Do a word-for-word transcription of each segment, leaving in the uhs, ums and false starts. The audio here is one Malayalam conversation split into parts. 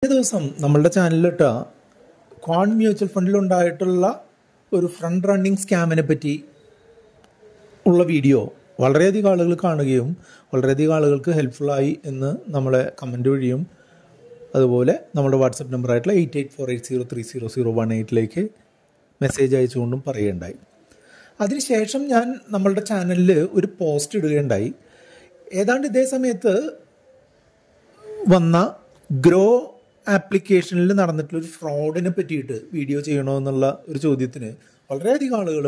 ദിവസം നമ്മളുടെ ചാനലിലിട്ട ക്വാണ്ട് മ്യൂച്വൽ ഫണ്ടിലുണ്ടായിട്ടുള്ള ഒരു ഫ്രണ്ട് റണ്ണിങ് സ്കാമിനെ പറ്റി ഉള്ള വീഡിയോ വളരെയധികം ആളുകൾ കാണുകയും വളരെയധികം ആളുകൾക്ക് ഹെൽപ്ഫുള്ളായി എന്ന് നമ്മളെ കമൻറ്റ് വഴിയും അതുപോലെ നമ്മുടെ വാട്സപ്പ് നമ്പറായിട്ടുള്ള eight eight four eight zero three zero zero one എയ്റ്റിലേക്ക് മെസ്സേജ് അയച്ചുകൊണ്ടും പറയുകയുണ്ടായി. അതിനുശേഷം ഞാൻ നമ്മളുടെ ചാനലിൽ ഒരു പോസ്റ്റ് ഇടുകയുണ്ടായി. ഏതാണ്ട് ഇതേ സമയത്ത് വന്ന ഗ്രോ ആപ്ലിക്കേഷനിൽ നടന്നിട്ടുള്ളൊരു ഫ്രോഡിനെ പറ്റിയിട്ട് വീഡിയോ ചെയ്യണോ എന്നുള്ള ഒരു ചോദ്യത്തിന് വളരെയധികം ആളുകൾ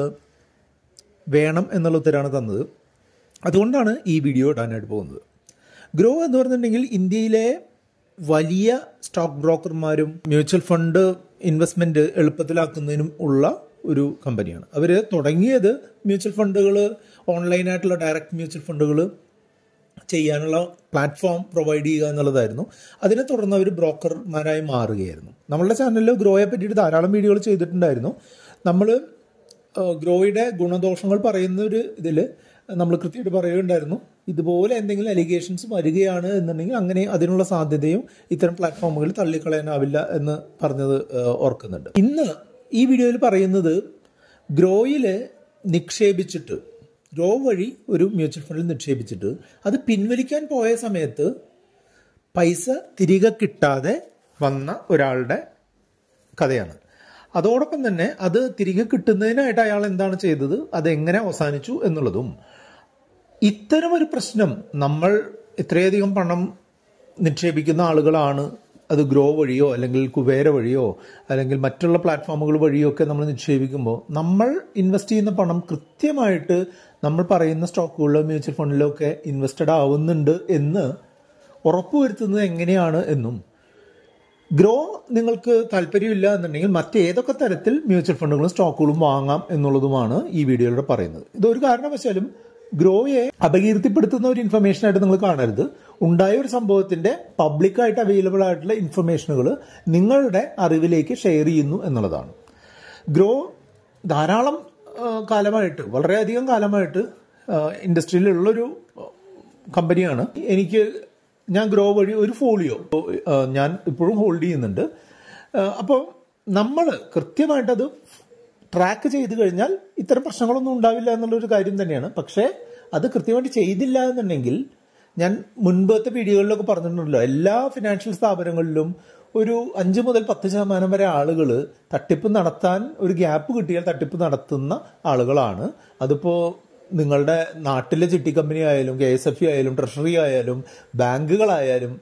വേണം എന്നുള്ള ഉത്തരമാണ് തന്നത്. അതുകൊണ്ടാണ് ഈ വീഡിയോ ഇടാനായിട്ട് പോകുന്നത്. ഗ്രോ എന്ന് പറഞ്ഞിട്ടുണ്ടെങ്കിൽ ഇന്ത്യയിലെ വലിയ സ്റ്റോക്ക് ബ്രോക്കർമാരും മ്യൂച്വൽ ഫണ്ട് ഇൻവെസ്റ്റ്മെൻറ്റ് എളുപ്പത്തിലാക്കുന്നതിനും ഉള്ള ഒരു കമ്പനിയാണ്. അവർ തുടങ്ങിയത് മ്യൂച്വൽ ഫണ്ടുകൾ, ഓൺലൈനായിട്ടുള്ള ഡയറക്റ്റ് മ്യൂച്വൽ ഫണ്ടുകൾ ചെയ്യാനുള്ള പ്ലാറ്റ്ഫോം പ്രൊവൈഡ് ചെയ്യുക എന്നുള്ളതായിരുന്നു. അതിനെ തുടർന്ന് അവർ ബ്രോക്കർമാരായി മാറുകയായിരുന്നു. നമ്മളുടെ ചാനലിൽ ഗ്രോയെ പറ്റിയിട്ട് ധാരാളം വീഡിയോകൾ ചെയ്തിട്ടുണ്ടായിരുന്നു. നമ്മൾ ഗ്രോയുടെ ഗുണദോഷങ്ങൾ പറയുന്ന ഒരു ഇതിൽ നമ്മൾ കൃത്യമായിട്ട് പറയുകയുണ്ടായിരുന്നു. ഇതുപോലെ എന്തെങ്കിലും അലിഗേഷൻസ് വരികയാണ് എന്നുണ്ടെങ്കിൽ അങ്ങനെ അതിനുള്ള സാധ്യതയും ഇത്തരം പ്ലാറ്റ്ഫോമുകളിൽ തള്ളിക്കളയാനാവില്ല എന്ന് പറഞ്ഞത് ഓർക്കുന്നുണ്ട്. ഇന്ന് ഈ വീഡിയോയിൽ പറയുന്നത് ഗ്രോയിൽ നിക്ഷേപിച്ചിട്ട് ഗ്രോ വഴി ഒരു മ്യൂച്വൽ ഫണ്ടിൽ നിക്ഷേപിച്ചിട്ട് അത് പിൻവലിക്കാൻ പോയ സമയത്ത് പൈസ തിരികെ കിട്ടാതെ വന്ന ഒരാളുടെ കഥയാണ്. അതോടൊപ്പം തന്നെ അത് തിരികെ കിട്ടുന്നതിനായിട്ട് അയാൾ എന്താണ് ചെയ്തത്, അതെങ്ങനെ അവസാനിച്ചു എന്നുള്ളതും. ഇത്തരമൊരു പ്രശ്നം നമ്മൾ ഇത്രയധികം പണം നിക്ഷേപിക്കുന്ന ആളുകളാണ് അത് ഗ്രോ വഴിയോ അല്ലെങ്കിൽ കുബേര വഴിയോ അല്ലെങ്കിൽ മറ്റുള്ള പ്ലാറ്റ്ഫോമുകൾ വഴിയോ ഒക്കെ നമ്മൾ നിക്ഷേപിക്കുമ്പോൾ നമ്മൾ ഇൻവെസ്റ്റ് ചെയ്യുന്ന പണം കൃത്യമായിട്ട് നമ്മൾ പറയുന്ന സ്റ്റോക്കുകളിലോ മ്യൂച്വൽ ഫണ്ടിലോ ഒക്കെ ഇൻവെസ്റ്റഡ് ആവുന്നുണ്ട് എന്ന് ഉറപ്പുവരുത്തുന്നത് എങ്ങനെയാണ് എന്നും, ഗ്രോ നിങ്ങൾക്ക് താല്പര്യമില്ല എന്നുണ്ടെങ്കിൽ മറ്റേതൊക്കെ തരത്തിൽ മ്യൂച്വൽ ഫണ്ടുകളും സ്റ്റോക്കുകളും വാങ്ങാം എന്നുള്ളതുമാണ് ഈ വീഡിയോയിലൂടെ പറയുന്നത്. ഇതൊരു കാരണവശാലും ഗ്രോയെ അപകീർത്തിപ്പെടുത്തുന്ന ഒരു ഇൻഫർമേഷൻ ആയിട്ട് നിങ്ങൾ കാണരുത്. ഉണ്ടായ ഒരു സംഭവത്തിന്റെ പബ്ലിക്കായിട്ട് അവൈലബിൾ ആയിട്ടുള്ള ഇൻഫർമേഷനുകൾ നിങ്ങളുടെ അറിവിലേക്ക് ഷെയർ ചെയ്യുന്നു എന്നുള്ളതാണ്. ഗ്രോ ധാരാളം കാലമായിട്ട്, വളരെയധികം കാലമായിട്ട് ഇൻഡസ്ട്രിയിലുള്ളൊരു കമ്പനിയാണ്. എനിക്ക് ഞാൻ ഗ്രോ വഴി ഒരു ഫോളിയോ ഞാൻ ഇപ്പോഴും ഹോൾഡ് ചെയ്യുന്നുണ്ട്. അപ്പോൾ നമ്മൾ കൃത്യമായിട്ടത് ട്രാക്ക് ചെയ്ത് കഴിഞ്ഞാൽ ഇത്തരം പ്രശ്നങ്ങളൊന്നും ഉണ്ടാവില്ല എന്നുള്ളൊരു കാര്യം തന്നെയാണ്. പക്ഷേ അത് കൃത്യമായിട്ട് ചെയ്തില്ല എന്നുണ്ടെങ്കിൽ, ഞാൻ മുൻപത്തെ വീഡിയോകളിലൊക്കെ പറഞ്ഞിട്ടുണ്ടല്ലോ, എല്ലാ ഫിനാൻഷ്യൽ സ്ഥാപനങ്ങളിലും ഒരു അഞ്ച് മുതൽ പത്ത് ശതമാനം വരെ ആളുകൾ തട്ടിപ്പ് നടത്താൻ ഒരു ഗ്യാപ്പ് കിട്ടിയാൽ തട്ടിപ്പ് നടത്തുന്ന ആളുകളാണ്. അതിപ്പോൾ നിങ്ങളുടെ നാട്ടിലെ ചിട്ടി കമ്പനി ആയാലും കെ എസ് എഫ് ഇ ആയാലും ട്രഷറി ആയാലും ബാങ്കുകളായാലും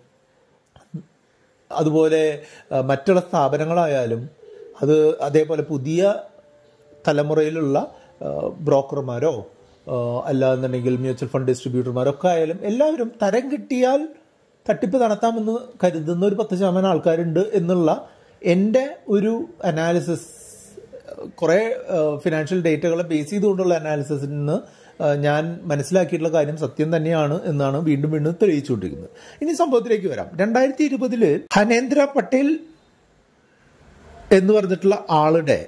അതുപോലെ മറ്റുള്ള സ്ഥാപനങ്ങളായാലും അത് അതേപോലെ പുതിയ തലമുറയിലുള്ള ബ്രോക്കർമാരോ അല്ലാന്നുണ്ടെങ്കിൽ മ്യൂച്വൽ ഫണ്ട് ഡിസ്ട്രിബ്യൂട്ടർമാരോ ഒക്കെ ആയാലും എല്ലാവരും തരം കിട്ടിയാൽ തട്ടിപ്പ് നടത്താമെന്ന് കരുതുന്ന ഒരു പത്ത് ശതമാനം ആൾക്കാരുണ്ട് എന്നുള്ള എൻ്റെ ഒരു അനാലിസിസ്, കുറേ ഫിനാൻഷ്യൽ ഡേറ്റകളെ ബേസ് ചെയ്തുകൊണ്ടുള്ള അനാലിസിസിൽ നിന്ന് ഞാൻ മനസ്സിലാക്കിയിട്ടുള്ള കാര്യം സത്യം തന്നെയാണ് എന്നാണ് വീണ്ടും വീണ്ടും തെളിയിച്ചുകൊണ്ടിരിക്കുന്നത്. ഇനി സംഭവത്തിലേക്ക് വരാം. രണ്ടായിരത്തി ഇരുപതില് ഹനേന്ദ്ര പട്ടേൽ എന്ന് പറഞ്ഞിട്ടുള്ള ആളുടെ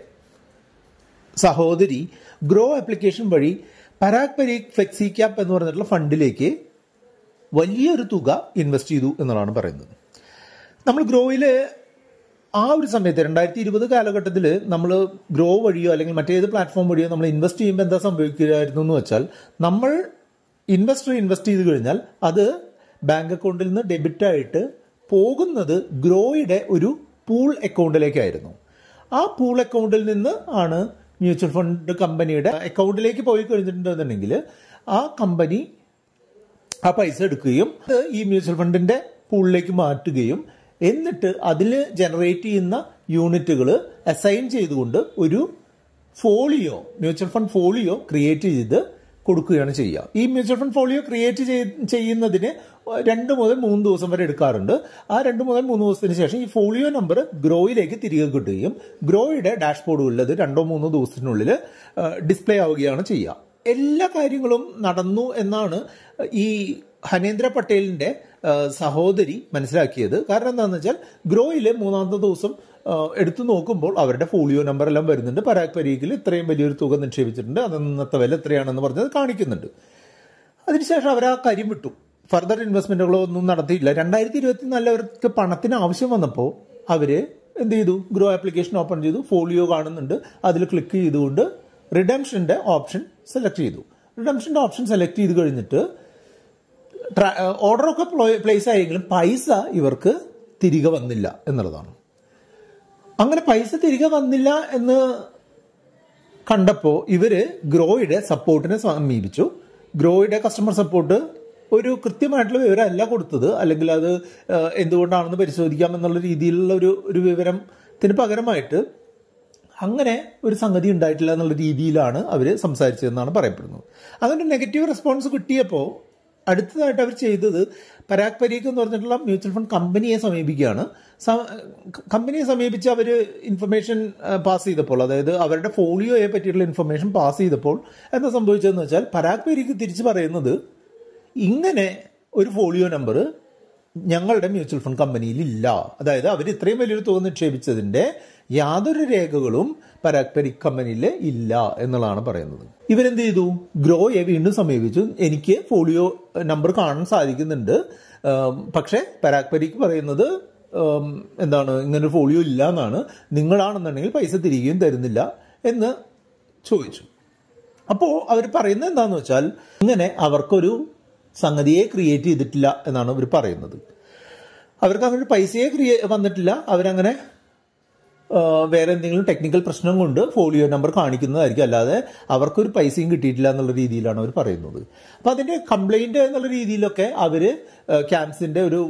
സഹോദരി ഗ്രോ ആപ്ലിക്കേഷൻ വഴി പരാഗ് പരീഖ് ഫ്ലെക്സി ക്യാപ്പ് എന്ന് പറഞ്ഞിട്ടുള്ള ഫണ്ടിലേക്ക് വലിയൊരു തുക ഇൻവെസ്റ്റ് ചെയ്തു എന്നുള്ളതാണ് പറയുന്നത്. നമ്മൾ ഗ്രോയിൽ ആ ഒരു സമയത്ത് രണ്ടായിരത്തി ഇരുപത് കാലഘട്ടത്തിൽ നമ്മൾ ഗ്രോ വഴിയോ അല്ലെങ്കിൽ മറ്റേത് പ്ലാറ്റ്ഫോം വഴിയോ നമ്മൾ ഇൻവെസ്റ്റ് ചെയ്യുമ്പോൾ എന്താ സംഭവിക്കുകയായിരുന്നു എന്ന് വെച്ചാൽ, നമ്മൾ ഇൻവെസ്റ്റർ ഇൻവെസ്റ്റ് ചെയ്ത് കഴിഞ്ഞാൽ അത് ബാങ്ക് അക്കൗണ്ടിൽ നിന്ന് ഡെബിറ്റ് ആയിട്ട് പോകുന്നത് ഗ്രോയുടെ ഒരു പൂൾ അക്കൗണ്ടിലേക്കായിരുന്നു. ആ പൂൾ അക്കൗണ്ടിൽ നിന്ന് ആണ് മ്യൂച്വൽ ഫണ്ട് കമ്പനിയുടെ അക്കൗണ്ടിലേക്ക് പോയി കഴിഞ്ഞിട്ടുണ്ടെന്നുണ്ടെങ്കിൽ ആ കമ്പനി ആ പൈസ എടുക്കുകയും അത് ഈ മ്യൂച്വൽ ഫണ്ടിന്റെ പൂളിലേക്ക് മാറ്റുകയും എന്നിട്ട് അതിൽ ജനറേറ്റ് ചെയ്യുന്ന യൂണിറ്റുകൾ അസൈൻ ചെയ്തുകൊണ്ട് ഒരു folio mutual fund folio create ചെയ്ത് കൊടുക്കുകയാണ് ചെയ്യുക. ഈ മ്യൂച്വൽ ഫണ്ട് ഫോളിയോ ക്രിയേറ്റ് ചെയ്യുന്നതിന് രണ്ട് മുതൽ മൂന്ന് ദിവസം വരെ എടുക്കാറുണ്ട്. ആ രണ്ട് മുതൽ മൂന്ന് ദിവസത്തിന് ശേഷം ഈ ഫോളിയോ നമ്പർ ഗ്രോയിലേക്ക് തിരികെ കിട്ടുകയും ഗ്രോയുടെ ഡാഷ്ബോർഡുകളിൽ അത് രണ്ടോ മൂന്നോ ദിവസത്തിനുള്ളിൽ ഡിസ്പ്ലേ ആവുകയാണ് ചെയ്യുക. എല്ലാ കാര്യങ്ങളും നടന്നു എന്നാണ് ഈ ഹനേന്ദ്ര പട്ടേലിന്റെ സഹോദരി മനസ്സിലാക്കിയത്. കാരണം എന്താണെന്ന് വെച്ചാൽ ഗ്രോയിലെ മൂന്നാമത്തെ ദിവസം എടുത്തു നോക്കുമ്പോൾ അവരുടെ ഫോളിയോ നമ്പർ എല്ലാം വരുന്നുണ്ട്. പരാഗ് പരീഖിൽ ഇത്രയും വലിയൊരു തുക നിക്ഷേപിച്ചിട്ടുണ്ട്, അത് ഇന്നത്തെ വില എത്രയാണെന്ന് പറഞ്ഞത് കാണിക്കുന്നുണ്ട്. അതിനുശേഷം അവർ ആ കാര്യം വിട്ടു. ഫർദർ ഇൻവെസ്റ്റ്മെന്റുകളോ ഒന്നും നടത്തിയില്ല. രണ്ടായിരത്തി ഇരുപത്തിനാലിൽ അവർക്ക് പണത്തിന് ആവശ്യം വന്നപ്പോൾ അവര് എന്ത് ചെയ്തു? ഗ്രോ ആപ്ലിക്കേഷൻ ഓപ്പൺ ചെയ്തു, ഫോളിയോ കാണുന്നുണ്ട്, അതിൽ ക്ലിക്ക് ചെയ്തുകൊണ്ട് റിഡംഷന്റെ ഓപ്ഷൻ സെലക്ട് ചെയ്തു. റിഡംഷന്റെ ഓപ്ഷൻ സെലക്ട് ചെയ്ത് കഴിഞ്ഞിട്ട് ഓർഡറൊക്കെ പ്ലേസ് ആയെങ്കിലും പൈസ ഇവർക്ക് തിരികെ വന്നില്ല എന്നുള്ളതാണ്. അങ്ങനെ പൈസ തിരികെ വന്നില്ല എന്ന് കണ്ടപ്പോൾ ഇവര് ഗ്രോയുടെ സപ്പോർട്ടിനെ സമീപിച്ചു. ഗ്രോയുടെ കസ്റ്റമർ സപ്പോർട്ട് ഒരു കൃത്യമായിട്ടുള്ള വിവരമല്ല കൊടുത്തത്, അല്ലെങ്കിൽ അത് എന്തുകൊണ്ടാണെന്ന് പരിശോധിക്കാം എന്നുള്ള രീതിയിലുള്ള ഒരു ഒരു വിവരത്തിന് പകരമായിട്ട് അങ്ങനെ ഒരു സംഗതി ഉണ്ടായിട്ടില്ല എന്നുള്ള രീതിയിലാണ് അവർ സംസാരിച്ചതെന്നാണ് പറയപ്പെടുന്നത്. അങ്ങനെ നെഗറ്റീവ് റെസ്പോൺസ് കിട്ടിയപ്പോൾ അടുത്തതായിട്ട് അവർ ചെയ്തത് പരാഗ് പരീഖ് എന്ന് പറഞ്ഞിട്ടുള്ള മ്യൂച്വൽ ഫണ്ട് കമ്പനിയെ സമീപിക്കുകയാണ്. കമ്പനിയെ സമീപിച്ച് അവർ ഇൻഫർമേഷൻ പാസ് ചെയ്തപ്പോൾ, അതായത് അവരുടെ ഫോളിയോയെ പറ്റിയിട്ടുള്ള ഇൻഫർമേഷൻ പാസ് ചെയ്തപ്പോൾ എന്താ സംഭവിച്ചതെന്ന് വെച്ചാൽ പരാഗ് പരീഖ് തിരിച്ച് പറയുന്നത് ഇങ്ങനെ ഒരു ഫോളിയോ നമ്പർ ഞങ്ങളുടെ മ്യൂച്വൽ ഫണ്ട് കമ്പനിയിൽ ഇല്ല. അതായത് അവർ ഇത്രയും വലിയൊരു തുക നിക്ഷേപിച്ചതിന്റെ യാതൊരു രേഖകളും പരാഗ് പരീഖ് കമ്പനിയിൽ ഇല്ല എന്നുള്ളതാണ് പറയുന്നത്. ഇവരെന്ത് ചെയ്തു? ഗ്രോയെ വീണ്ടും സമീപിച്ചു. എനിക്ക് ഫോളിയോ നമ്പർ കാണാൻ സാധിക്കുന്നുണ്ട്, പക്ഷെ പരാഗ് പരീഖ് പറയുന്നത് എന്താണ്, ഇങ്ങനെ ഫോളിയോ ഇല്ല എന്നാണ്, നിങ്ങളാണെന്നുണ്ടെങ്കിൽ പൈസ തിരികെയും തരുന്നില്ല എന്ന് ചോദിച്ചു. അപ്പോൾ അവർ പറയുന്നത് എന്താണെന്ന് വെച്ചാൽ ഇങ്ങനെ അവർക്കൊരു സംഗതിയെ ക്രിയേറ്റ് ചെയ്തിട്ടില്ല എന്നാണ് അവർ പറയുന്നത്. അവർക്ക് അങ്ങനെ പൈസയെ ക്രിയേ വന്നിട്ടില്ല, അവരങ്ങനെ വേറെ എന്തെങ്കിലും ടെക്നിക്കൽ പ്രശ്നം കൊണ്ട് ഫോളിയോ നമ്പർ കാണിക്കുന്നതായിരിക്കും, അല്ലാതെ അവർക്കൊരു പൈസയും കിട്ടിയിട്ടില്ല എന്നുള്ള രീതിയിലാണ് അവർ പറയുന്നത്. അപ്പോൾ അതിന്റെ കംപ്ലൈന്റ് എന്നുള്ള രീതിയിലൊക്കെ അവർ ക്യാംസിന്റെ ഒരു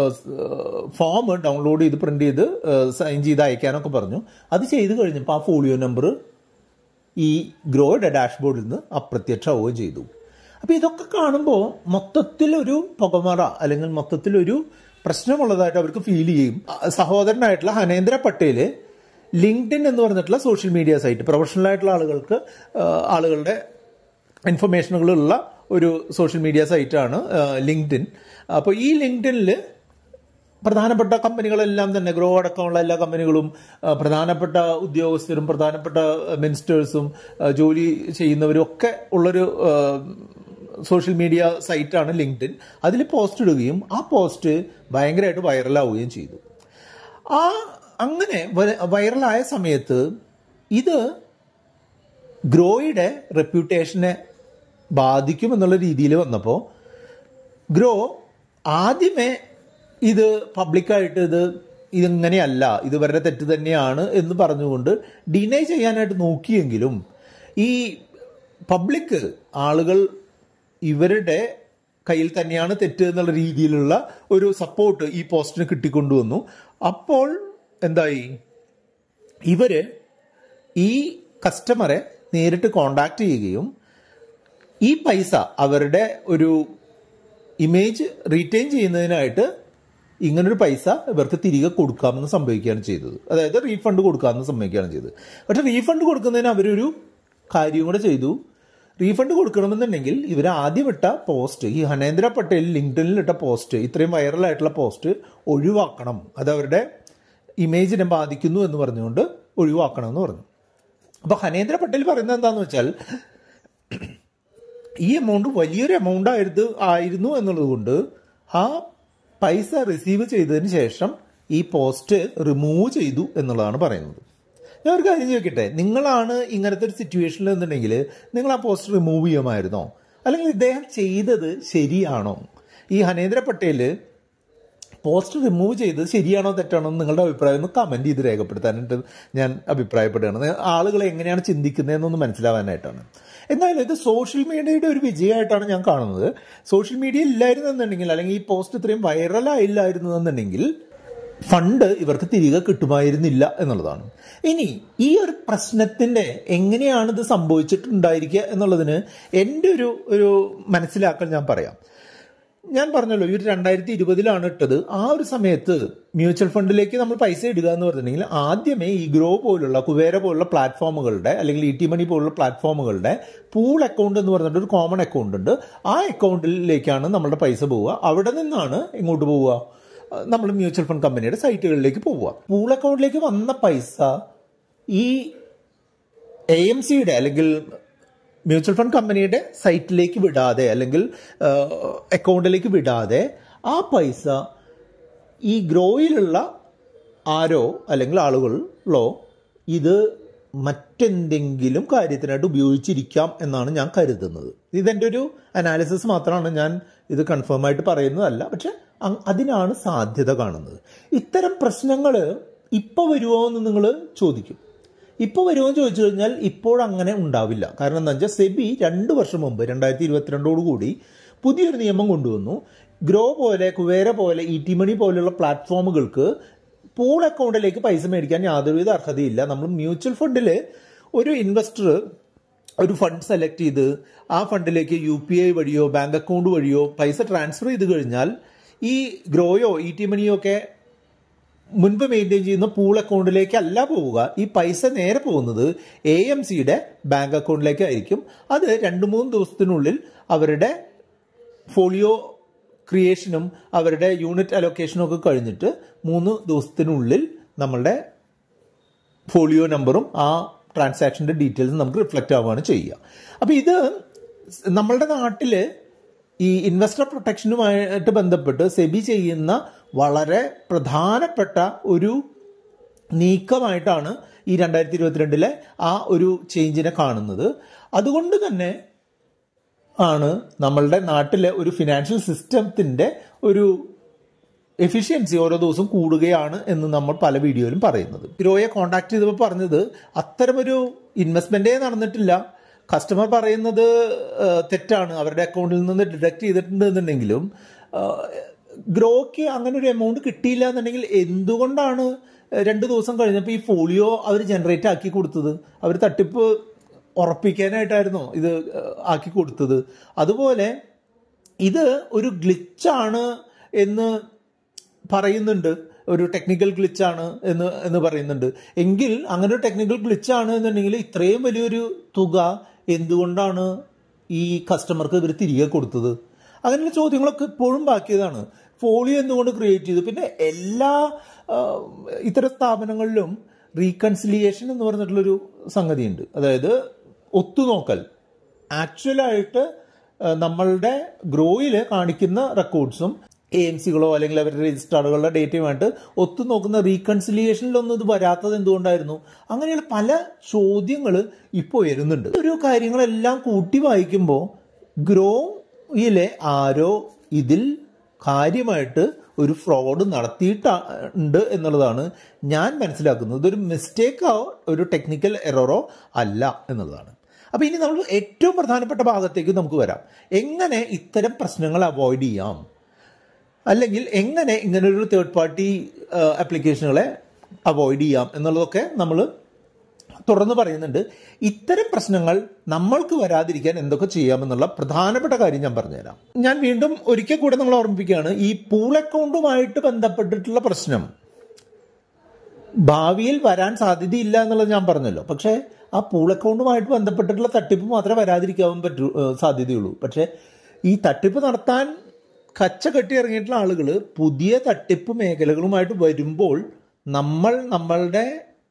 ഫോം ഡൗൺലോഡ് ചെയ്ത് പ്രിന്റ് ചെയ്ത് സൈൻ ചെയ്ത് അയക്കാനൊക്കെ പറഞ്ഞു. അത് ചെയ്ത് കഴിഞ്ഞപ്പോൾ ആ ഫോളിയോ നമ്പർ ഈ ഗ്രോയുടെ ഡാഷ്ബോർഡിൽ നിന്ന് അപ്രത്യക്ഷമാവുകയും ചെയ്തു. അപ്പൊ ഇതൊക്കെ കാണുമ്പോൾ മൊത്തത്തിലൊരു പുകമറ അല്ലെങ്കിൽ മൊത്തത്തിലൊരു പ്രശ്നമുള്ളതായിട്ട് അവർക്ക് ഫീൽ ചെയ്യും. സഹോദരനായിട്ടുള്ള ഹനേന്ദ്ര പട്ടേല് ലിങ്ക്ഡിൻ എന്ന് പറഞ്ഞിട്ടുള്ള സോഷ്യൽ മീഡിയ സൈറ്റ്, പ്രൊഫഷണൽ ആയിട്ടുള്ള ആളുകൾക്ക് ആളുകളുടെ ഇൻഫർമേഷനുകളുള്ള ഒരു സോഷ്യൽ മീഡിയ സൈറ്റാണ് ലിങ്ക്ഡിൻ. അപ്പോൾ ഈ ലിങ്ക്ഡിനിൽ പ്രധാനപ്പെട്ട കമ്പനികളെല്ലാം തന്നെ, ഗ്രോ അടക്കമുള്ള എല്ലാ കമ്പനികളും, പ്രധാനപ്പെട്ട ഉദ്യോഗസ്ഥരും പ്രധാനപ്പെട്ട മിനിസ്റ്റേഴ്സും ജോലി ചെയ്യുന്നവരും ഒക്കെ ഉള്ളൊരു സോഷ്യൽ മീഡിയ സൈറ്റാണ് ലിങ്ക്ഡിൻ. അതിൽ പോസ്റ്റ് ഇടുകയും ആ പോസ്റ്റ് ഭയങ്കരമായിട്ട് വൈറലാവുകയും ചെയ്തു. ആ അങ്ങനെ വൈറലായ സമയത്ത് ഇത് ഗ്രോയുടെ റെപ്യൂട്ടേഷനെ ബാധിക്കും എന്നുള്ള രീതിയിൽ വന്നപ്പോൾ ഗ്രോ ആദ്യമേ ഇത് പബ്ലിക്കായിട്ട് ഇത് ഇതെങ്ങനെയല്ല, ഇത് വരെ തെറ്റ് തന്നെയാണ് എന്ന് പറഞ്ഞുകൊണ്ട് ഡിനൈ ചെയ്യാനായിട്ട് നോക്കിയെങ്കിലും ഈ പബ്ലിക് ആളുകൾ ഇവരുടെ കയ്യിൽ തന്നെയാണ് തെറ്റ് എന്നുള്ള രീതിയിലുള്ള ഒരു സപ്പോർട്ട് ഈ പോസ്റ്റിന് കിട്ടിക്കൊണ്ടുവന്നു. അപ്പോൾ എന്തായി, ഇവര് ഈ കസ്റ്റമറെ നേരിട്ട് കോണ്ടാക്ട് ചെയ്യുകയും ഈ പൈസ അവരുടെ ഒരു ഇമേജ് റീറ്റെയിൻ ചെയ്യുന്നതിനായിട്ട് ഇങ്ങനൊരു പൈസ ഇവർക്ക് തിരികെ കൊടുക്കാമെന്ന് സംഭവിക്കുകയാണ് ചെയ്തത്. അതായത് റീഫണ്ട് കൊടുക്കാമെന്ന് സംഭവിക്കുകയാണ് ചെയ്തത്. പക്ഷെ റീഫണ്ട് കൊടുക്കുന്നതിന് അവരൊരു കാര്യം കൂടെ ചെയ്തു. റീഫണ്ട് കൊടുക്കണമെന്നുണ്ടെങ്കിൽ ഇവർ ആദ്യം ഇട്ട പോസ്റ്റ്, ഈ ഹനേന്ദ്ര പട്ടേൽ ലിങ്ക്ഡിനിൽ ഇട്ട പോസ്റ്റ്, ഇത്രയും വൈറലായിട്ടുള്ള പോസ്റ്റ് ഒഴിവാക്കണം, അത് അവരുടെ ഇമേജിനെ ബാധിക്കുന്നു എന്ന് പറഞ്ഞുകൊണ്ട് ഒഴിവാക്കണം എന്ന് പറഞ്ഞു. അപ്പോൾ ഹനേന്ദ്ര പട്ടേൽ പറയുന്നത് എന്താണെന്ന് വെച്ചാൽ ഈ എമൗണ്ട് വലിയൊരു എമൗണ്ട് ആയിരുന്നു ആയിരുന്നു എന്നുള്ളത് കൊണ്ട് ആ പൈസ റിസീവ് ചെയ്തതിന് ശേഷം ഈ പോസ്റ്റ് റിമൂവ് ചെയ്തു എന്നുള്ളതാണ് പറയുന്നത്. ഞാൻ ഒരു കാര്യം ചോദിക്കട്ടെ, നിങ്ങളാണ് ഇങ്ങനത്തെ ഒരു സിറ്റുവേഷനിൽ എന്നുണ്ടെങ്കിൽ നിങ്ങൾ ആ പോസ്റ്റ് റിമൂവ് ചെയ്യുമായിരുന്നോ? അല്ലെങ്കിൽ ഇദ്ദേഹം ചെയ്തത് ശരിയാണോ? ഈ ഹനേന്ദ്ര പട്ടേൽ പോസ്റ്റ് റിമൂവ് ചെയ്തത് ശരിയാണോ തെറ്റാണോ എന്ന് നിങ്ങളുടെ അഭിപ്രായം ഒന്ന് കമന്റ് ചെയ്ത് രേഖപ്പെടുത്താനായിട്ട് ഞാൻ അഭിപ്രായപ്പെടുകയാണ്. ആളുകൾ എങ്ങനെയാണ് ചിന്തിക്കുന്നതെന്നൊന്ന് മനസ്സിലാവാനായിട്ടാണ്. എന്തായാലും ഇത് സോഷ്യൽ മീഡിയയുടെ ഒരു വിജയമായിട്ടാണ് ഞാൻ കാണുന്നത്. സോഷ്യൽ മീഡിയ ഇല്ലായിരുന്നെന്നുണ്ടെങ്കിൽ, അല്ലെങ്കിൽ ഈ പോസ്റ്റ് ഇത്രയും വൈറലായില്ലായിരുന്നെന്നുണ്ടെങ്കിൽ ഫണ്ട് ഇവർക്ക് തിരികെ കിട്ടുമായിരുന്നില്ല എന്നുള്ളതാണ്. ഇനി ഈ ഒരു പ്രശ്നത്തിന്റെ എങ്ങനെയാണ് ഇത് സംഭവിച്ചിട്ടുണ്ടായിരിക്കുക എന്നുള്ളതിന് എൻ്റെ ഒരു ഒരു മനസ്സിലാക്കൽ ഞാൻ പറയാം. ഞാൻ പറഞ്ഞല്ലോ, ഈ ഒരു രണ്ടായിരത്തി ഇരുപതിലാണ് ഇട്ടത്. ആ ഒരു സമയത്ത് മ്യൂച്വൽ ഫണ്ടിലേക്ക് നമ്മൾ പൈസ ഇടുക എന്ന് പറഞ്ഞിട്ടുണ്ടെങ്കിൽ ആദ്യമേ ഈ ഗ്രോ പോലുള്ള, കുവേര പോലുള്ള പ്ലാറ്റ്ഫോമുകളുടെ, അല്ലെങ്കിൽ ഇ ടി മണി പോലുള്ള പ്ലാറ്റ്ഫോമുകളുടെ പൂൾ അക്കൗണ്ട് എന്ന് പറഞ്ഞിട്ട് ഒരു കോമൺ അക്കൗണ്ട് ഉണ്ട്. ആ അക്കൗണ്ടിലേക്കാണ് നമ്മുടെ പൈസ പോവുക. അവിടെ നിന്നാണ് എങ്ങോട്ട് പോവുക? നമ്മൾ മ്യൂച്വൽ ഫണ്ട് കമ്പനിയുടെ സൈറ്റുകളിലേക്ക് പോവുക. പൂൾ അക്കൗണ്ടിലേക്ക് വന്ന പൈസ ഈ എ എം സിയുടെ അല്ലെങ്കിൽ മ്യൂച്വൽ ഫണ്ട് കമ്പനിയുടെ സൈറ്റിലേക്ക് വിടാതെ അല്ലെങ്കിൽ അക്കൗണ്ടിലേക്ക് വിടാതെ ആ പൈസ ഈ ഗ്രോയിലുള്ള ആരോ അല്ലെങ്കിൽ ആളുകളോ ഇത് മറ്റെന്തെങ്കിലും കാര്യത്തിനായിട്ട് ഉപയോഗിച്ചിരിക്കാം എന്നാണ് ഞാൻ കരുതുന്നത്. ഇതെൻ്റെ ഒരു അനാലിസിസ് മാത്രമാണ്, ഞാൻ ഇത് കൺഫേം ആയിട്ട് പറയുന്നതല്ല. പക്ഷെ അതിനാണ് സാധ്യത കാണുന്നത്. ഇത്തരം പ്രശ്നങ്ങൾ ഇപ്പോൾ വരുമോ എന്ന് നിങ്ങൾ ചോദിക്കും. ഇപ്പോൾ വരുമോ എന്ന് ചോദിച്ചു കഴിഞ്ഞാൽ ഇപ്പോഴങ്ങനെ ഉണ്ടാവില്ല. കാരണം എന്താ വെച്ചാൽ സെബി രണ്ട് വർഷം മുമ്പ് രണ്ടായിരത്തി ഇരുപത്തിരണ്ടോടുകൂടി പുതിയൊരു നിയമം കൊണ്ടുവന്നു. ഗ്രോ പോലെ, കുവേര പോലെ, ഇ ടി മണി പോലെയുള്ള പ്ലാറ്റ്ഫോമുകൾക്ക് പൂൾ അക്കൗണ്ടിലേക്ക് പൈസ മേടിക്കാൻ യാതൊരുവിധ അർഹതയില്ല. നമ്മൾ മ്യൂച്വൽ ഫണ്ടിൽ ഒരു ഇൻവെസ്റ്റർ ഒരു ഫണ്ട് സെലക്ട് ചെയ്ത് ആ ഫണ്ടിലേക്ക് യു പി ഐ വഴിയോ ബാങ്ക് അക്കൗണ്ട് വഴിയോ പൈസ ട്രാൻസ്ഫർ ചെയ്ത് കഴിഞ്ഞാൽ ഈ ഗ്രോയോ ഇ ടി മണിയോ ഒക്കെ മുൻപ് മെയിൻറ്റെയിൻ ചെയ്യുന്ന പൂൾ അക്കൗണ്ടിലേക്കല്ല പോവുക. ഈ പൈസ നേരെ പോകുന്നത് എ എം സിയുടെ ബാങ്ക് അക്കൗണ്ടിലേക്കായിരിക്കും. അത് രണ്ട് മൂന്ന് ദിവസത്തിനുള്ളിൽ അവരുടെ ഫോളിയോ ക്രിയേഷനും അവരുടെ യൂണിറ്റ് അലോക്കേഷനും ഒക്കെ കഴിഞ്ഞിട്ട് മൂന്ന് ദിവസത്തിനുള്ളിൽ നമ്മളുടെ ഫോളിയോ നമ്പറും ആ ട്രാൻസാക്ഷൻ്റെ ഡീറ്റെയിൽസും നമുക്ക് റിഫ്ലക്റ്റ് ആവുകയാണ് ചെയ്യുക. അപ്പോൾ ഇത് നമ്മളുടെ നാട്ടിൽ ഈ ഇൻവെസ്റ്റർ പ്രൊട്ടക്ഷനുമായിട്ട് ബന്ധപ്പെട്ട് സെബി ചെയ്യുന്ന വളരെ പ്രധാനപ്പെട്ട ഒരു നീക്കമായിട്ടാണ് ഈ രണ്ടായിരത്തി ഇരുപത്തിരണ്ടിലെ ആ ഒരു ചേഞ്ചിനെ കാണുന്നത്. അതുകൊണ്ട് തന്നെ ആണ് നമ്മളുടെ നാട്ടിലെ ഒരു ഫിനാൻഷ്യൽ സിസ്റ്റത്തിൻ്റെ ഒരു എഫിഷ്യൻസി ഓരോ ദിവസവും കൂടുകയാണ് എന്ന് നമ്മൾ പല വീഡിയോയിലും പറയുന്നത്. ഗ്രോയെ കോൺടാക്ട് ചെയ്തപ്പോൾ പറഞ്ഞത് അത്തരമൊരു ഇൻവെസ്റ്റ്മെൻറ്റേ നടന്നിട്ടില്ല, കസ്റ്റമർ പറയുന്നത് തെറ്റാണ്, അവരുടെ അക്കൗണ്ടിൽ നിന്ന് ഡിഡക്ട് ചെയ്തിട്ടുണ്ട് എന്നുണ്ടെങ്കിലും ഗ്രോയ്ക്ക് അങ്ങനെ ഒരു എമൗണ്ട് കിട്ടിയില്ല എന്നുണ്ടെങ്കിൽ എന്തുകൊണ്ടാണ് രണ്ട് ദിവസം കഴിഞ്ഞപ്പോൾ ഈ ഫോളിയോ അവർ ജനറേറ്റ് ആക്കി കൊടുത്തത്? അവർ തട്ടിപ്പ് ഉറപ്പിക്കാനായിട്ടായിരുന്നോ ഇത് ആക്കി കൊടുത്തത്? അതുപോലെ ഇത് ഒരു ഗ്ലിച്ചാണ് എന്ന് പറയുന്നുണ്ട്, ഒരു ടെക്നിക്കൽ ഗ്ലിച്ചാണ് എന്ന് എന്ന് പറയുന്നുണ്ട്. എങ്കിൽ അങ്ങനെ ഒരു ടെക്നിക്കൽ ഗ്ലിച്ചാണ് എന്നുണ്ടെങ്കിൽ ഇത്രയും വലിയൊരു തുക എന്തുകൊണ്ടാണ് ഈ കസ്റ്റമർക്ക് ഇവർ തിരികെ കൊടുത്തത്? അങ്ങനെയുള്ള ചോദ്യങ്ങളൊക്കെ ഇപ്പോഴും ബാക്കിയതാണ്. ഫോളിയോ എന്തുകൊണ്ട് ക്രിയേറ്റ് ചെയ്തു? പിന്നെ എല്ലാ ഇത്തരം സ്ഥാപനങ്ങളിലും റീകൺസിലിയേഷൻ എന്ന് പറഞ്ഞിട്ടുള്ളൊരു സംഗതിയുണ്ട്. അതായത് ഒത്തുനോക്കൽ. ആക്ച്വലായിട്ട് നമ്മളുടെ ഗ്രോയിൽ കാണിക്കുന്ന റെക്കോർഡ്സും എ എം സികളോ അല്ലെങ്കിൽ അവരുടെ രജിസ്ട്രാറുകളുടെ ഡേറ്റയുമായിട്ട് ഒത്തുനോക്കുന്ന റീകൺസിലിയേഷനിലൊന്നും ഇത് വരാത്തത് എന്തുകൊണ്ടായിരുന്നു? അങ്ങനെയുള്ള പല ചോദ്യങ്ങൾ ഇപ്പോൾ വരുന്നുണ്ട്. ഒരു കാര്യങ്ങളെല്ലാം കൂട്ടി വായിക്കുമ്പോൾ ഗ്രോയിലെ ആരോ ഇതിൽ കാര്യമായിട്ട് ഒരു ഫ്രോഡ് നടത്തിയിട്ടുണ്ട് എന്നുള്ളതാണ് ഞാൻ മനസ്സിലാക്കുന്നത്. ഇതൊരു മിസ്റ്റേക്കോ ഒരു ടെക്നിക്കൽ എററോ അല്ല എന്നുള്ളതാണ്. അപ്പോൾ ഇനി നമ്മൾ ഏറ്റവും പ്രധാനപ്പെട്ട ഭാഗത്തേക്ക് നമുക്ക് വരാം. എങ്ങനെ ഇത്തരം പ്രശ്നങ്ങൾ അവോയ്ഡ് ചെയ്യാം, അല്ലെങ്കിൽ എങ്ങനെ ഇങ്ങനൊരു തേർഡ് പാർട്ടി ആപ്ലിക്കേഷനുകളെ അവോയ്ഡ് ചെയ്യാം എന്നുള്ളതൊക്കെ നമ്മൾ തുടർന്ന് പറയുന്നുണ്ട്. ഇത്തരം പ്രശ്നങ്ങൾ നമ്മൾക്ക് വരാതിരിക്കാൻ എന്തൊക്കെ ചെയ്യാമെന്നുള്ള പ്രധാനപ്പെട്ട കാര്യം ഞാൻ പറഞ്ഞുതരാം. ഞാൻ വീണ്ടും ഒരിക്കൽ കൂടെ നമ്മൾ ഓർമ്മിപ്പിക്കുകയാണ്, ഈ പൂൾ അക്കൗണ്ടുമായിട്ട് ബന്ധപ്പെട്ടിട്ടുള്ള പ്രശ്നം ഭാവിയിൽ വരാൻ സാധ്യതയില്ല എന്നുള്ളത് ഞാൻ പറഞ്ഞല്ലോ. പക്ഷേ ആ പൂൾ അക്കൗണ്ടുമായിട്ട് ബന്ധപ്പെട്ടിട്ടുള്ള തട്ടിപ്പ് മാത്രമേ വരാതിരിക്കാൻ പറ്റൂ സാധ്യതയുള്ളൂ. പക്ഷേ ഈ തട്ടിപ്പ് നടത്താൻ കച്ച കെട്ടി ഇറങ്ങിയിട്ടുള്ള ആളുകൾ പുതിയ തട്ടിപ്പ് മേഖലകളുമായിട്ട് വരുമ്പോൾ നമ്മൾ നമ്മളുടെ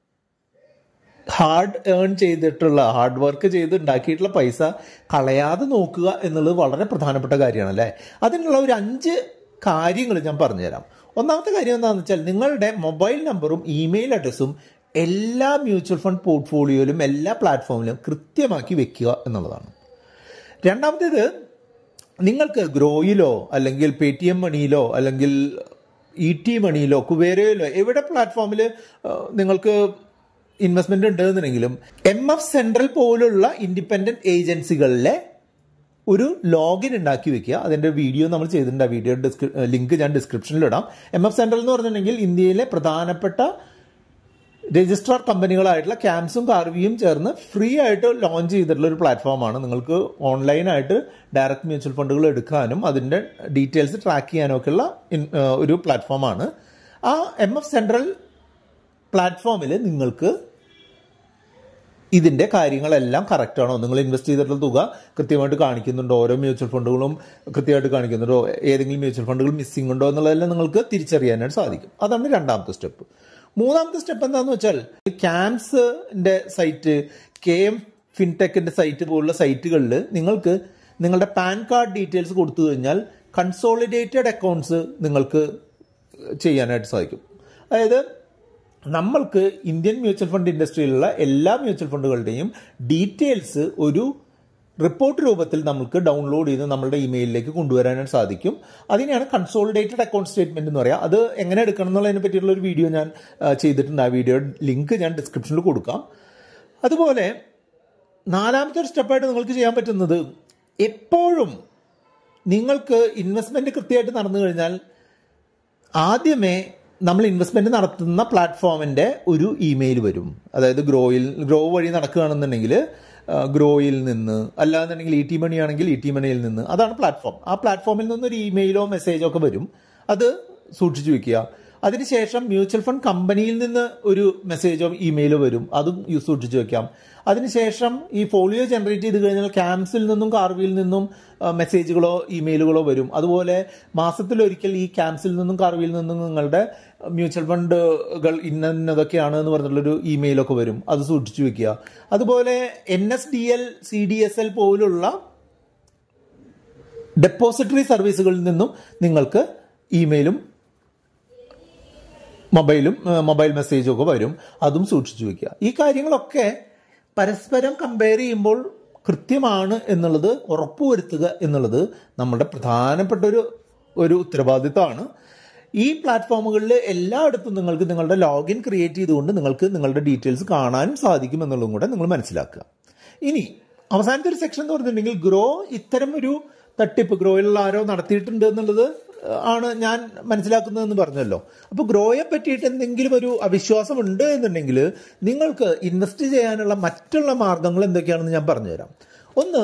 ഹാർഡ് ഏൺ ചെയ്തിട്ടുള്ള ഹാർഡ് വർക്ക് ചെയ്ത് ഉണ്ടാക്കിയിട്ടുള്ള പൈസ കളയാതെ നോക്കുക എന്നുള്ളത് വളരെ പ്രധാനപ്പെട്ട കാര്യമാണ് അല്ലേ. അതിനുള്ള ഒരു അഞ്ച് കാര്യങ്ങൾ ഞാൻ പറഞ്ഞുതരാം. ഒന്നാമത്തെ കാര്യം എന്താണെന്ന് വെച്ചാൽ നിങ്ങളുടെ മൊബൈൽ നമ്പറും ഇമെയിൽ അഡ്രസ്സും എല്ലാ മ്യൂച്വൽ ഫണ്ട് പോർട്ട്ഫോളിയോയിലും എല്ലാ പ്ലാറ്റ്ഫോമിലും കൃത്യമാക്കി വെക്കുക എന്നുള്ളതാണ്. രണ്ടാമത്തേത്, നിങ്ങൾക്ക് ഗ്രോയിലോ അല്ലെങ്കിൽ പേ ടി എം മണിയിലോ അല്ലെങ്കിൽ ഇ ടി മണിയിലോ കുവേരയിലോ എവിടെ പ്ലാറ്റ്ഫോമിൽ നിങ്ങൾക്ക് ഇൻവെസ്റ്റ്മെന്റ് ഉണ്ടെന്നുണ്ടെങ്കിലും എം എഫ് സെൻട്രൽ പോലുള്ള ഇൻഡിപെൻഡന്റ് ഏജൻസികളിലെ ഒരു ലോഗിൻ ഉണ്ടാക്കി വെക്കുക. അതിൻ്റെ വീഡിയോ നമ്മൾ ചെയ്തിട്ടുണ്ട്. ആ വീഡിയോ ഡിസ്ക്രി ലിങ്ക് ഞാൻ ഡിസ്ക്രിപ്ഷനിൽ ഇടാം. എം എഫ് സെൻട്രൽ എന്ന് പറഞ്ഞിട്ടുണ്ടെങ്കിൽ ഇന്ത്യയിലെ പ്രധാനപ്പെട്ട രജിസ്ട്രാർ കമ്പനികളായിട്ടുള്ള ക്യാംസും കാർവിയും ചേർന്ന് ഫ്രീ ആയിട്ട് ലോഞ്ച് ചെയ്തിട്ടുള്ള ഒരു പ്ലാറ്റ്ഫോമാണ്. നിങ്ങൾക്ക് ഓൺലൈനായിട്ട് ഡയറക്റ്റ് മ്യൂച്വൽ ഫണ്ടുകൾ എടുക്കാനും അതിൻ്റെ ഡീറ്റെയിൽസ് ട്രാക്ക് ചെയ്യാനും ഒക്കെയുള്ള ഒരു പ്ലാറ്റ്ഫോമാണ്. ആ എം എഫ് സെൻട്രൽ പ്ലാറ്റ്ഫോമിൽ നിങ്ങൾക്ക് ഇതിൻ്റെ കാര്യങ്ങളെല്ലാം കറക്റ്റാണോ, നിങ്ങൾ ഇൻവെസ്റ്റ് ചെയ്തിട്ടുള്ള തുക കൃത്യമായിട്ട് കാണിക്കുന്നുണ്ടോ, ഓരോ മ്യൂച്വൽ ഫണ്ടുകളും കൃത്യമായിട്ട് കാണിക്കുന്നുണ്ടോ, ഏതെങ്കിലും മ്യൂച്വൽ ഫണ്ടുകൾ മിസ്സിംഗ് ഉണ്ടോ എന്നുള്ളതെല്ലാം നിങ്ങൾക്ക് തിരിച്ചറിയാനായിട്ട് സാധിക്കും. അതാണ് രണ്ടാമത്തെ സ്റ്റെപ്പ്. മൂന്നാമത്തെ സ്റ്റെപ്പ് എന്താണെന്ന് വെച്ചാൽ ക്യാംസിൻ്റെ സൈറ്റ്, കെ എം ഫിൻടെക്കിൻ്റെ സൈറ്റ് പോലുള്ള സൈറ്റുകളിൽ നിങ്ങൾക്ക് നിങ്ങളുടെ പാൻ കാർഡ് ഡീറ്റെയിൽസ് കൊടുത്തു കഴിഞ്ഞാൽ കൺസോളിഡേറ്റഡ് അക്കൗണ്ട്സ് നിങ്ങൾക്ക് ചെയ്യാനായിട്ട് സാധിക്കും. അതായത് നമ്മൾക്ക് ഇന്ത്യൻ മ്യൂച്വൽ ഫണ്ട് ഇൻഡസ്ട്രിയിലുള്ള എല്ലാ മ്യൂച്വൽ ഫണ്ടുകളുടെയും ഡീറ്റെയിൽസ് ഒരു റിപ്പോർട്ട് രൂപത്തിൽ നമുക്ക് ഡൗൺലോഡ് ചെയ്ത് നമ്മളുടെ ഇമെയിലിലേക്ക് കൊണ്ടുവരാനായിട്ട് സാധിക്കും. അതിനെയാണ് കൺസോളിഡേറ്റഡ് അക്കൗണ്ട് സ്റ്റേറ്റ്മെന്റ് എന്ന് പറയുക. അത് എങ്ങനെ എടുക്കണം എന്നുള്ളതിനെ പറ്റിയുള്ള ഒരു വീഡിയോ ഞാൻ ചെയ്തിട്ടുണ്ട്. ആ വീഡിയോ ലിങ്ക് ഞാൻ ഡിസ്ക്രിപ്ഷനിൽ കൊടുക്കാം. അതുപോലെ നാലാമത്തെ ഒരു സ്റ്റെപ്പായിട്ട് നിങ്ങൾക്ക് ചെയ്യാൻ പറ്റുന്നത്, എപ്പോഴും നിങ്ങൾക്ക് ഇൻവെസ്റ്റ്മെന്റ് കൃത്യമായിട്ട് നടന്നു കഴിഞ്ഞാൽ ആദ്യമേ നമ്മൾ ഇൻവെസ്റ്റ്മെന്റ് നടത്തുന്ന പ്ലാറ്റ്ഫോമിന്റെ ഒരു ഇമെയിൽ വരും. അതായത് ഗ്രോയിൽ ഗ്രോ വഴി നടക്കുകയാണെന്നുണ്ടെങ്കിൽ ഗ്രോയിൽ നിന്ന്, അല്ലാന്നുണ്ടെങ്കിൽ ഇ ടി മണി ആണെങ്കിൽ ഇ ടി മണിയിൽ നിന്ന്, അതാണ് പ്ലാറ്റ്ഫോം. ആ പ്ലാറ്റ്ഫോമിൽ നിന്നൊരു ഇമെയിലോ മെസ്സേജോ ഒക്കെ വരും. അത് സൂക്ഷിച്ചു വെക്കുക. അതിനുശേഷം മ്യൂച്വൽ ഫണ്ട് കമ്പനിയിൽ നിന്ന് ഒരു മെസ്സേജോ ഇമെയിലോ വരും. അതും സൂക്ഷിച്ചു വെക്കാം. അതിനുശേഷം ഈ ഫോളിയോ ജനറേറ്റ് ചെയ്ത് കഴിഞ്ഞാൽ ക്യാംസിൽ നിന്നും കാർവിയിൽ നിന്നും മെസ്സേജുകളോ ഇമെയിലുകളോ വരും. അതുപോലെ മാസത്തിലൊരിക്കൽ ഈ ക്യാംസിൽ നിന്നും കാർവിയിൽ നിന്നും നിങ്ങളുടെ മ്യൂച്വൽ ഫണ്ടുകൾ ഇന്നതൊക്കെയാണ് എന്ന് പറഞ്ഞിട്ടുള്ളൊരു ഇമെയിലൊക്കെ വരും. അത് സൂക്ഷിച്ചു വെക്കുക. അതുപോലെ N S D L C D S L പോലുള്ള ഡെപ്പോസിറ്ററി സർവീസുകളിൽ നിന്നും നിങ്ങൾക്ക് ഇമെയിലും മൊബൈലും മൊബൈൽ മെസ്സേജും ഒക്കെ വരും. അതും സൂക്ഷിച്ചു വെക്കുക. ഈ കാര്യങ്ങളൊക്കെ പരസ്പരം കമ്പയർ ചെയ്യുമ്പോൾ കൃത്യമാണ് എന്നുള്ളത് ഉറപ്പുവരുത്തുക എന്നുള്ളത് നമ്മുടെ പ്രധാനപ്പെട്ട ഒരു ഒരു ഉത്തരവാദിത്തമാണ്. ഈ പ്ലാറ്റ്ഫോമുകളിൽ എല്ലായിടത്തും നിങ്ങൾക്ക് നിങ്ങളുടെ ലോഗിൻ ക്രിയേറ്റ് ചെയ്തുകൊണ്ട് നിങ്ങൾക്ക് നിങ്ങളുടെ ഡീറ്റെയിൽസ് കാണാനും സാധിക്കും എന്നുള്ളതും കൂടെ നിങ്ങൾ മനസ്സിലാക്കുക. ഇനി അവസാനത്തെ ഒരു സെക്ഷൻ എന്ന് പറഞ്ഞിട്ടുണ്ടെങ്കിൽ, ഗ്രോ ഇത്തരം ഒരു തട്ടിപ്പ് ഗ്രോയിലുള്ള ആരോ നടത്തിയിട്ടുണ്ട് എന്നുള്ളത് ആണ് ഞാൻ മനസ്സിലാക്കുന്നതെന്ന് പറഞ്ഞല്ലോ. അപ്പോൾ ഗ്രോയെ പറ്റിയിട്ട് എന്തെങ്കിലും ഒരു അവിശ്വാസം ഉണ്ട് എന്നുണ്ടെങ്കിൽ നിങ്ങൾക്ക് ഇൻവെസ്റ്റ് ചെയ്യാനുള്ള മറ്റുള്ള മാർഗങ്ങൾ എന്തൊക്കെയാണെന്ന് ഞാൻ പറഞ്ഞുതരാം. ഒന്ന്,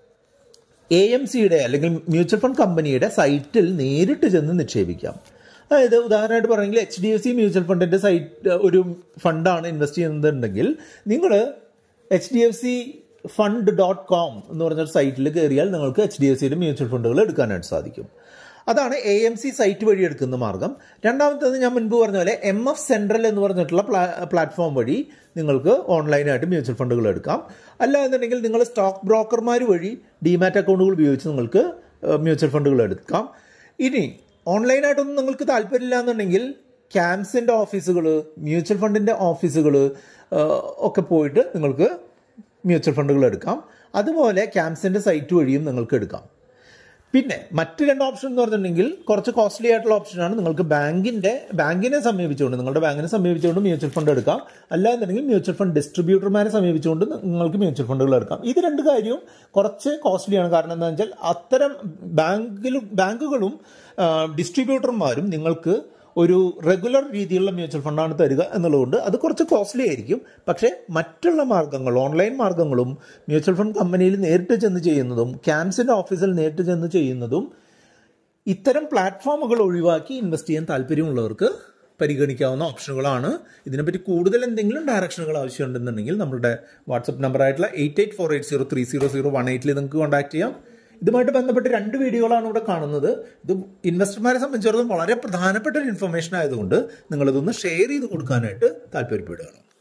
എ എം സിയുടെ അല്ലെങ്കിൽ മ്യൂച്വൽ ഫണ്ട് കമ്പനിയുടെ സൈറ്റിൽ നേരിട്ട് ചെന്ന് നിക്ഷേപിക്കാം. അതായത് ഉദാഹരണമായിട്ട് പറയുമെങ്കിൽ H D F C mutual ഫണ്ടിന്റെ സൈറ്റ് ഒരു ഫണ്ടാണ് ഇൻവെസ്റ്റ് ചെയ്യുന്നുണ്ടെങ്കിൽ നിങ്ങൾ H D F C fund dot com എന്ന് പറഞ്ഞ സൈറ്റിൽ കയറിയാൽ നിങ്ങൾക്ക് എച്ച് ഡി എഫ് സിയുടെ മ്യൂച്വൽ ഫണ്ടുകൾ എടുക്കാനായിട്ട് സാധിക്കും. അതാണ് എ എം സി സൈറ്റ് വഴി എടുക്കുന്ന മാർഗം. രണ്ടാമത്തേത് ഞാൻ മുൻപ് പറഞ്ഞ പോലെ എം എഫ് സെൻട്രൽ എന്ന് പറഞ്ഞിട്ടുള്ള പ്ലാറ്റ്ഫോം വഴി നിങ്ങൾക്ക് ഓൺലൈനായിട്ട് മ്യൂച്വൽ ഫണ്ടുകൾ എടുക്കാം. അല്ല എന്നുണ്ടെങ്കിൽ നിങ്ങൾ സ്റ്റോക്ക് ബ്രോക്കർമാർ വഴി ഡിമാറ്റ് അക്കൗണ്ടുകൾ ഉപയോഗിച്ച് നിങ്ങൾക്ക് മ്യൂച്വൽ ഫണ്ടുകൾ എടുക്കാം. ഇനി ഓൺലൈനായിട്ടൊന്നും നിങ്ങൾക്ക് താല്പര്യമില്ല എന്നുണ്ടെങ്കിൽ ക്യാംസിൻ്റെ ഓഫീസുകൾ, മ്യൂച്വൽ ഫണ്ടിൻ്റെ ഓഫീസുകൾ ഒക്കെ പോയിട്ട് നിങ്ങൾക്ക് മ്യൂച്വൽ ഫണ്ടുകൾ എടുക്കാം. അതുപോലെ ക്യാംസിൻ്റെ സൈറ്റ് വഴിയും നിങ്ങൾക്ക് എടുക്കാം. പിന്നെ മറ്റ് രണ്ട് ഓപ്ഷൻ എന്ന് പറഞ്ഞിട്ടുണ്ടെങ്കിൽ കുറച്ച് കോസ്റ്റ്ലി ആയിട്ടുള്ള ഓപ്ഷനാണ്. നിങ്ങൾക്ക് ബാങ്കിന്റെ ബാങ്കിനെ സമീപിച്ചുകൊണ്ട് നിങ്ങളുടെ ബാങ്കിനെ സമീപിച്ചുകൊണ്ട് മ്യൂച്വൽ ഫണ്ട് എടുക്കാം. അല്ലാന്നുണ്ടെങ്കിൽ മ്യൂച്വൽ ഫണ്ട് ഡിസ്ട്രിബ്യൂട്ടർമാരെ സമീപിച്ചുകൊണ്ട് നിങ്ങൾക്ക് മ്യൂച്വൽ ഫണ്ടുകൾ എടുക്കാം. ഇത് രണ്ട് കാര്യവും കുറച്ച് കോസ്റ്റ്ലിയാണ്. കാരണം എന്താണെന്ന് വെച്ചാൽ അത്തരം ബാങ്കിലും ബാങ്കുകളും ഡിസ്ട്രിബ്യൂട്ടർമാരും നിങ്ങൾക്ക് ഒരു റെഗുലർ രീതിയിലുള്ള മ്യൂച്വൽ ഫണ്ടാണ് തരിക എന്നുള്ളതുകൊണ്ട് അത് കുറച്ച് കോസ്റ്റ്ലി ആയിരിക്കും. പക്ഷേ മറ്റുള്ള മാർഗ്ഗങ്ങൾ, ഓൺലൈൻ മാർഗ്ഗങ്ങളും മ്യൂച്വൽ ഫണ്ട് കമ്പനിയിൽ നേരിട്ട് ചെന്ന് ചെയ്യുന്നതും ക്യാംസിൻ്റെ ഓഫീസിൽ നേരിട്ട് ചെന്ന് ചെയ്യുന്നതും ഇത്തരം പ്ലാറ്റ്ഫോമുകൾ ഒഴിവാക്കി ഇൻവെസ്റ്റ് ചെയ്യാൻ താല്പര്യമുള്ളവർക്ക് പരിഗണിക്കാവുന്ന ഓപ്ഷനുകളാണ്. ഇതിനെപ്പറ്റി കൂടുതൽ എന്തെങ്കിലും ഡയറക്ഷനുകൾ ആവശ്യമുണ്ടെന്നുണ്ടെങ്കിൽ നമ്മുടെ വാട്സപ്പ് നമ്പറായിട്ടുള്ള eight eight four eight zero three zero zero one എയ്റ്റിൽ നിങ്ങൾക്ക് കോൺടാക്ട് ചെയ്യാം. ഇതുമായിട്ട് ബന്ധപ്പെട്ട് രണ്ട് വീഡിയോകളാണ് ഇവിടെ കാണുന്നത്. ഇത് ഇൻവെസ്റ്റർമാരെ സംബന്ധിച്ചിടത്തോളം വളരെ പ്രധാനപ്പെട്ട ഒരു ഇൻഫർമേഷൻ ആയതുകൊണ്ട് നിങ്ങളിതൊന്ന് ഷെയർ ചെയ്ത് കൊടുക്കാനായിട്ട് താല്പര്യപ്പെടുകയാണ്.